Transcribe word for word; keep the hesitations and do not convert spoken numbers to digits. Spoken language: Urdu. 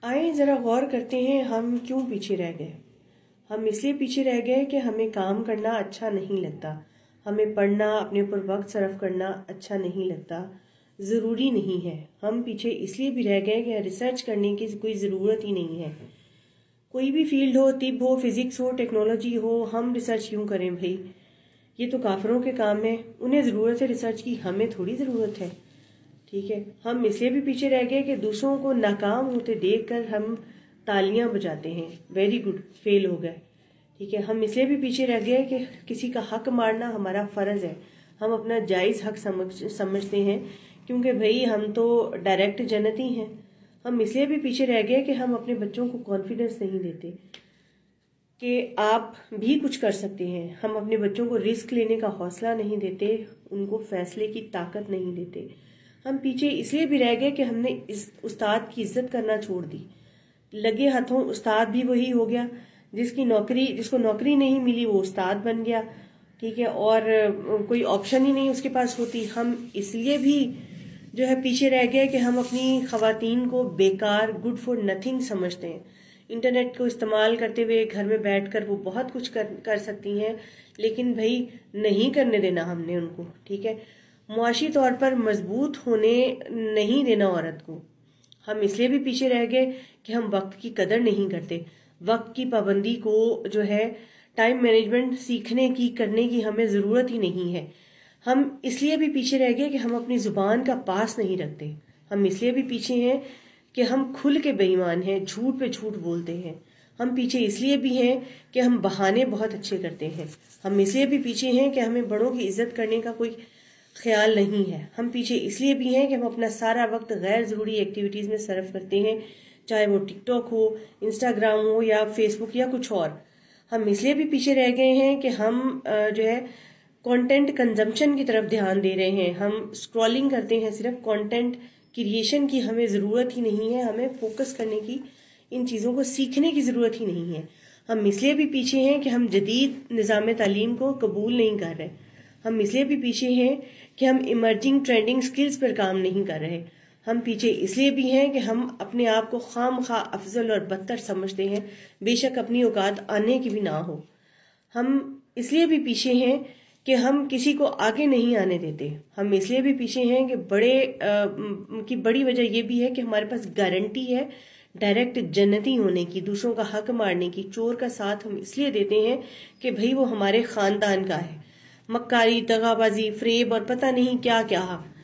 آئیں ذرا غور کرتے ہیں ہم کیوں پیچھے رہ گئے۔ ہم اس لیے پیچھے رہ گئے کہ ہمیں کام کرنا اچھا نہیں لگتا، ہمیں پڑھنا، اپنے اوپر وقت صرف کرنا اچھا نہیں لگتا، ضروری نہیں ہے۔ ہم پیچھے اس لیے بھی رہ گئے کہ ریسرچ کرنے کی کوئی ضرورت ہی نہیں ہے۔ کوئی بھی فیلڈ ہو، طب ہو، فزکس ہو، ٹیکنالوجی ہو، ہم ریسرچ کیوں کریں بھائی؟ یہ تو کافروں کے کام ہے، انہیں ضرورت ہے ریسرچ کی، ہمیں تھوڑی ضرورت ہے۔ ٹھیک ہے، ہم اس لیے بھی پیچھے رہ گئے کہ دوسروں کو ناکام ہوتے دیکھ کر ہم تالیاں بجاتے ہیں، ویری گڈ، فیل ہو گئے۔ ٹھیک ہے، ہم اس لیے بھی پیچھے رہ گئے کہ کسی کا حق مارنا ہمارا فرض ہے، ہم اپنا جائز حق سمجھ سمجھتے ہیں کیونکہ بھائی ہم تو ڈائریکٹ جنتی ہیں۔ ہم اس لیے بھی پیچھے رہ گئے کہ ہم اپنے بچوں کو کانفیڈنس نہیں دیتے کہ آپ بھی کچھ کر سکتے ہیں۔ ہم اپنے بچوں کو رسک لینے کا حوصلہ نہیں دیتے، ان کو فیصلے کی طاقت نہیں دیتے۔ ہم پیچھے اس لیے بھی رہ گئے کہ ہم نے اس استاد کی عزت کرنا چھوڑ دی۔ لگے ہاتھوں استاد بھی وہی ہو گیا، جس کی نوکری جس کو نوکری نہیں ملی وہ استاد بن گیا۔ ٹھیک ہے، اور کوئی آپشن ہی نہیں اس کے پاس ہوتی۔ ہم اس لیے بھی جو ہے پیچھے رہ گئے کہ ہم اپنی خواتین کو بیکار، گڈ فار نتھنگ سمجھتے ہیں۔ انٹرنیٹ کو استعمال کرتے ہوئے گھر میں بیٹھ کر وہ بہت کچھ کر کر سکتی ہیں، لیکن بھائی نہیں کرنے دینا ہم نے ان کو۔ ٹھیک ہے، معاشی طور پر مضبوط ہونے نہیں دینا عورت کو۔ ہم اس لیے بھی پیچھے رہ گئے کہ ہم وقت کی قدر نہیں کرتے، وقت کی پابندی کو جو ہے ٹائم مینجمنٹ سیکھنے کی کرنے کی ہمیں ضرورت ہی نہیں ہے۔ ہم اس لیے بھی پیچھے رہ گئے کہ ہم اپنی زبان کا پاس نہیں رکھتے۔ ہم اس لیے بھی پیچھے ہیں کہ ہم کھل کے بے ایمان ہیں، جھوٹ پہ جھوٹ بولتے ہیں۔ ہم پیچھے اس لیے بھی ہیں کہ ہم بہانے بہت اچھے کرتے ہیں۔ ہم اس لیے بھی پیچھے ہیں کہ ہمیں بڑوں کی عزت کرنے کا کوئی خیال نہیں ہے۔ ہم پیچھے اس لیے بھی ہیں کہ ہم اپنا سارا وقت غیر ضروری ایکٹیویٹیز میں صرف کرتے ہیں، چاہے وہ ٹک ٹاک ہو، انسٹاگرام ہو یا فیس بک یا کچھ اور۔ ہم اس لیے بھی پیچھے رہ گئے ہیں کہ ہم جو ہے کانٹینٹ کنزمپشن کی طرف دھیان دے رہے ہیں۔ ہم اسکرولنگ کرتے ہیں صرف، کانٹینٹ کریشن کی ہمیں ضرورت ہی نہیں ہے، ہمیں فوکس کرنے کی، ان چیزوں کو سیکھنے کی ضرورت ہی نہیں ہے۔ ہم اس لیے بھی پیچھے ہیں کہ ہم جدید نظام تعلیم کو قبول نہیں کر رہے۔ ہم اس لیے بھی پیچھے ہیں کہ ہم ایمرجنگ ٹرینڈنگ سکلز پر کام نہیں کر رہے۔ ہم پیچھے اس لیے بھی ہیں کہ ہم اپنے آپ کو خام خواہ افضل اور بدتر سمجھتے ہیں، بے شک اپنی اوقات آنے کی بھی نہ ہو۔ ہم اس لیے بھی پیچھے ہیں کہ ہم کسی کو آگے نہیں آنے دیتے۔ ہم اس لیے بھی پیچھے ہیں کہ بڑے کی بڑی وجہ یہ بھی ہے کہ ہمارے پاس گارنٹی ہے ڈائریکٹ جنتی ہونے کی، دوسروں کا حق مارنے کی۔ چور کا ساتھ ہم اس لیے دیتے ہیں کہ بھئی وہ ہمارے خاندان کا ہے۔ مکاری، دغا بازی، فریب اور پتہ نہیں کیا کیا